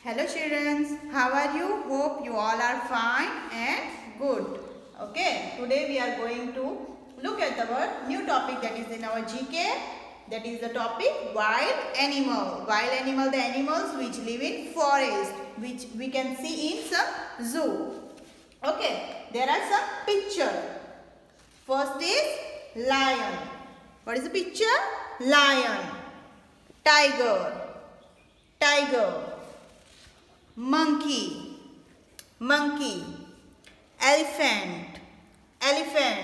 Hello children, how are you? Hope you all are fine and good. Okay, today we are going to look at our new topic that is in our GK. That is the topic wild animal. Wild animal, the animals which live in forest, which we can see in some zoo. Okay, there are some pictures. First is lion. What is the picture? Lion. Tiger. Tiger. Monkey. Monkey. Elephant. Elephant.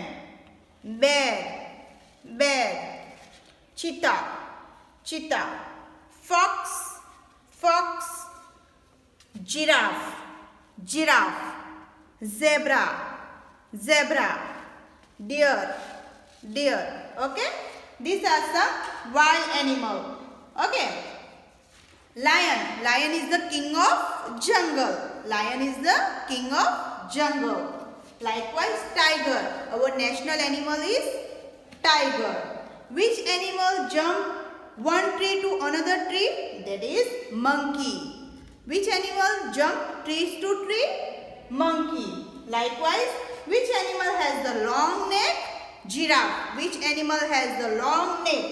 Bear. Bear. Cheetah. Cheetah. Fox. Fox. Giraffe. Giraffe. Zebra. Zebra. Deer. Deer. Okay. These are some wild animals. Okay. Lion. Lion is the king of jungle. Lion is the king of jungle. Likewise, tiger. Our national animal is tiger. Which animal jump one tree to another tree? That is monkey. Which animal jump trees to tree? Monkey. Likewise, which animal has the long neck? Giraffe. Which animal has the long neck?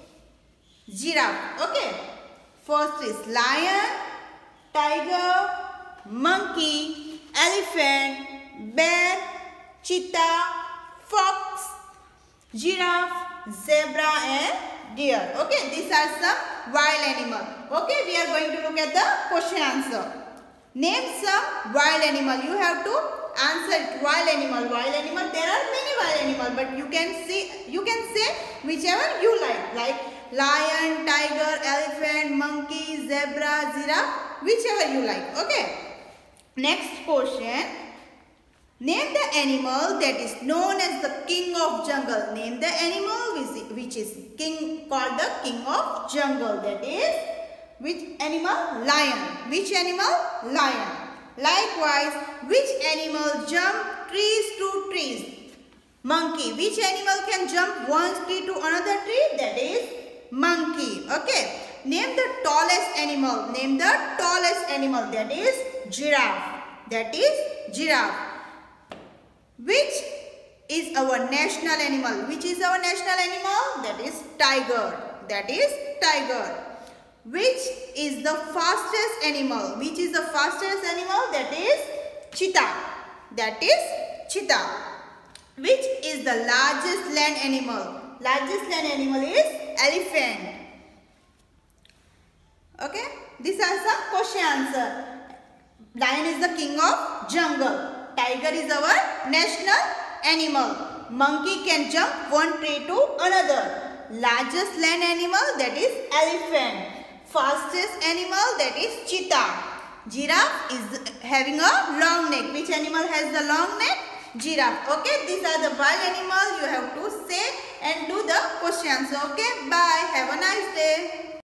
Giraffe. Okay. First is lion, tiger, monkey, elephant, bear, cheetah, fox, giraffe, zebra and deer. Okay, these are some wild animals. Okay, we are going to look at the question answer. Name some wild animal. You have to answer it. Wild animal. Wild animal. There are many wild animals, but you can say whichever you like lion, tiger, elephant, monkey, zebra, giraffe, whichever you like. Okay. Next question. Name the animal that is known as the king of jungle. Name the animal which is called the king of jungle. That is which animal? Lion. Which animal? Lion. Likewise, which animal jump trees to trees? Monkey. Which animal can jump one tree to another tree? That is monkey. Okay. Name the tallest animal. Name the tallest animal. That is giraffe. That is giraffe. Which is our national animal? Which is our national animal? That is tiger. That is tiger. Which is the fastest animal? Which is the fastest animal? That is cheetah. That is cheetah. Which is the largest land animal? Largest land animal is elephant. Okay. These are some question answer. Lion is the king of jungle. Tiger is our national animal. Monkey can jump one tree to another. Largest land animal, that is elephant. Fastest animal, that is cheetah. Giraffe is having a long neck. Which animal has the long neck? Giraffe. Okay, these are the wild animals. You have to say and do the question answer. Okay, bye. Have a nice day.